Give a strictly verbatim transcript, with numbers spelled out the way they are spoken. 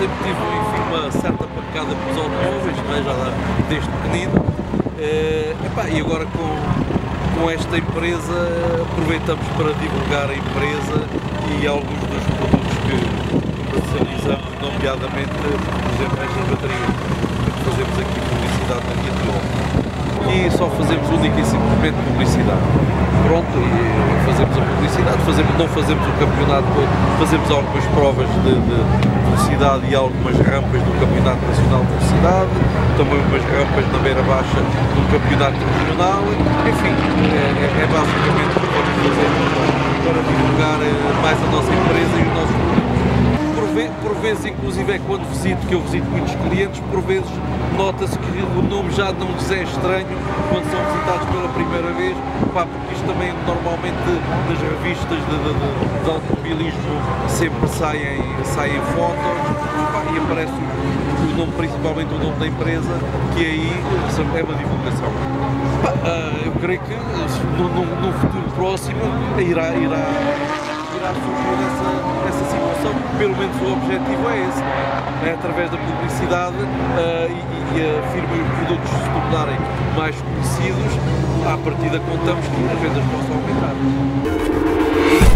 sempre tive, enfim, uma certa pancada com os automóveis, não é? Já lá desde pequenino. Uh, epá, e agora com, com esta empresa aproveitamos para divulgar a empresa e alguns dos produtos que comercializamos, nomeadamente, por exemplo, estas baterias, que fazemos aqui publicidade na Guia de Ló. E só fazemos única e simplesmente publicidade. Pronto, e fazemos a publicidade, fazemos, não fazemos o campeonato todo, fazemos algumas provas de, de velocidade e algumas rampas do Campeonato Nacional de Velocidade, também umas rampas na beira baixa do Campeonato Regional, enfim, é, é, é basicamente o que vamos fazer para divulgar mais a nossa empresa e os nossos produtos. Por, ve por vezes, inclusive, é quando visito, que eu visito muitos clientes, por vezes nota-se que o nome já não lhes é estranho quando são visitados pela primeira vez, pá, porque isto também normalmente nas revistas de, de, de, de automobilismo sempre saem, saem fotos, pá, e aparece o, o nome, principalmente o nome da empresa, que aí é uma divulgação. Pá, eu creio que num futuro próximo irá, irá, irá surgir essa, essa situação, pelo menos o objetivo é esse, não é? É através da publicidade uh, e, e a firma e os produtos se tornarem mais conhecidos, à partida contamos que as vendas possam aumentar.